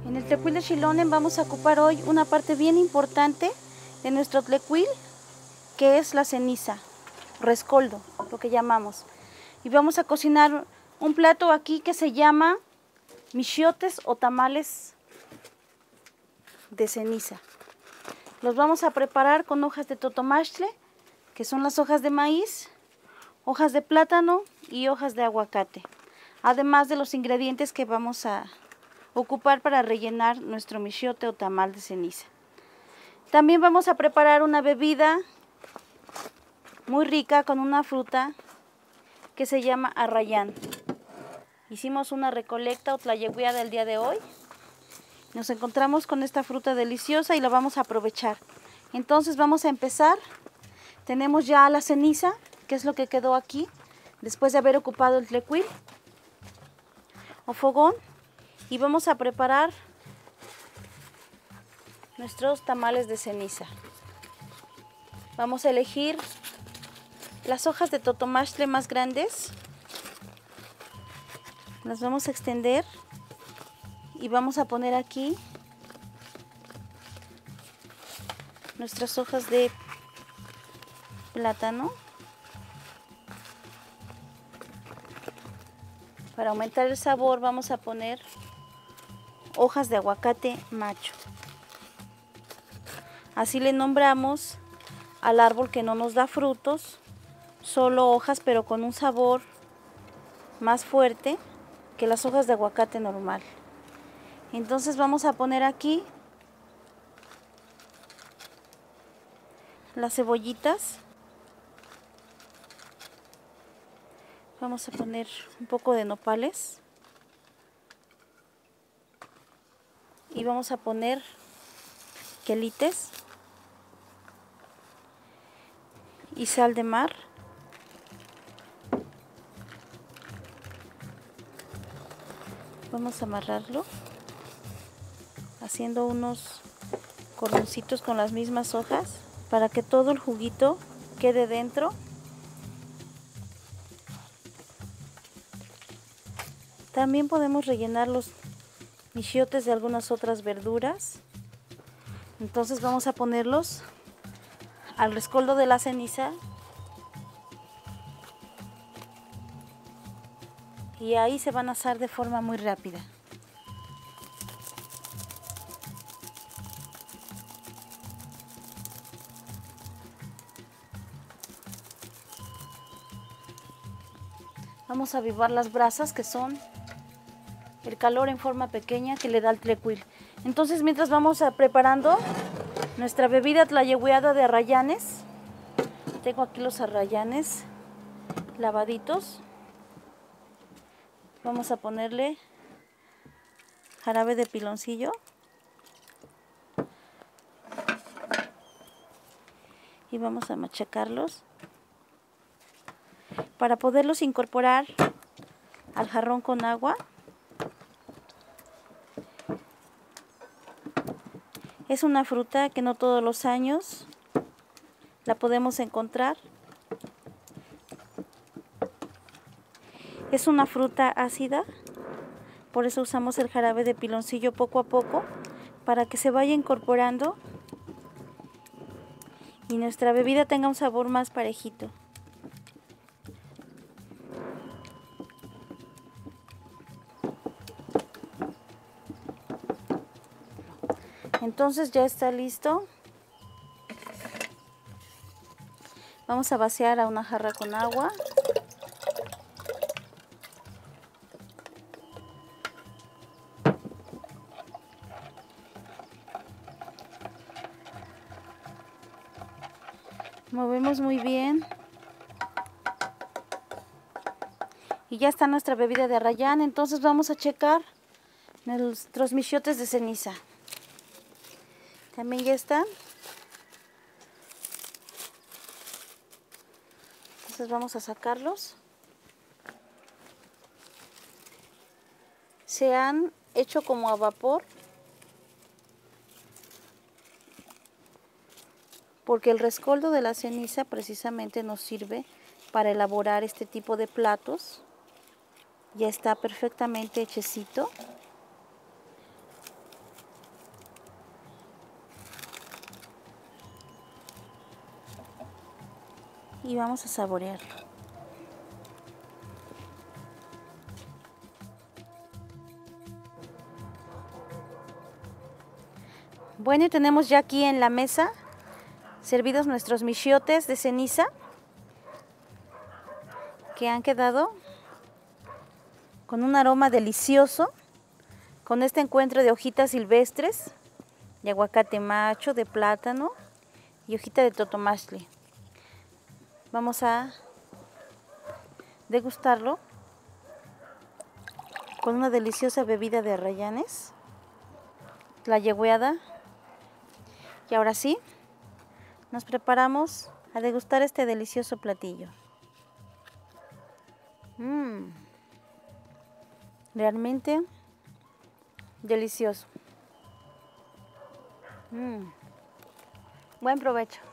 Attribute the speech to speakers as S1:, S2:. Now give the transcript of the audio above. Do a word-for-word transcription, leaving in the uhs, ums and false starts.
S1: En el tlecuil de Xilonen vamos a ocupar hoy una parte bien importante de nuestro tlecuil, que es la ceniza, rescoldo, lo que llamamos. Y vamos a cocinar un plato aquí que se llama michiotes o tamales de ceniza. Los vamos a preparar con hojas de totomaxtle, que son las hojas de maíz, hojas de plátano y hojas de aguacate, además de los ingredientes que vamos a ocupar para rellenar nuestro michiote o tamal de ceniza. También vamos a preparar una bebida muy rica con una fruta que se llama arrayán. Hicimos una recolecta o tlayehuiada el día de hoy. Nos encontramos con esta fruta deliciosa y la vamos a aprovechar. Entonces vamos a empezar. Tenemos ya la ceniza, que es lo que quedó aquí, después de haber ocupado el tlecuil o fogón. Y vamos a preparar nuestros tamales de ceniza. Vamos a elegir las hojas de totomaxtle más grandes. Las vamos a extender y vamos a poner aquí nuestras hojas de plátano. Para aumentar el sabor vamos a poner hojas de aguacate macho. Así le nombramos al árbol que no nos da frutos, solo hojas, pero con un sabor más fuerte que las hojas de aguacate normal. Entonces vamos a poner aquí las cebollitas. Vamos a poner un poco de nopales. Y vamos a poner quelites y sal de mar. Vamos a amarrarlo haciendo unos cordoncitos con las mismas hojas para que todo el juguito quede dentro. También podemos rellenar los michiotes de algunas otras verduras. Entonces vamos a ponerlos al rescoldo de la ceniza y ahí se van a asar de forma muy rápida. Vamos a avivar las brasas, que son el calor en forma pequeña que le da el tlecuil. Entonces, mientras vamos a preparando nuestra bebida tlayehuiada de arrayanes, tengo aquí los arrayanes lavaditos. Vamos a ponerle jarabe de piloncillo y vamos a machacarlos para poderlos incorporar al jarrón con agua. Es una fruta que no todos los años la podemos encontrar. Es una fruta ácida, por eso usamos el jarabe de piloncillo poco a poco para que se vaya incorporando y nuestra bebida tenga un sabor más parejito. Entonces ya está listo. Vamos a vaciar a una jarra con agua. Movemos muy bien. Y ya está nuestra bebida de arrayán. Entonces vamos a checar nuestros michiotes de ceniza. También ya están. Entonces vamos a sacarlos. Se han hecho como a vapor, porque el rescoldo de la ceniza precisamente nos sirve para elaborar este tipo de platos. Ya está perfectamente hechecito. y vamos a saborearlo. Bueno, y tenemos ya aquí en la mesa servidos nuestros michiotes de ceniza que han quedado con un aroma delicioso, con este encuentro de hojitas silvestres, de aguacate macho, de plátano y hojita de totomastli. Vamos a degustarlo con una deliciosa bebida de arrayanes, la yegueada. Y ahora sí, nos preparamos a degustar este delicioso platillo. Mmm, realmente delicioso. Mmm, buen provecho.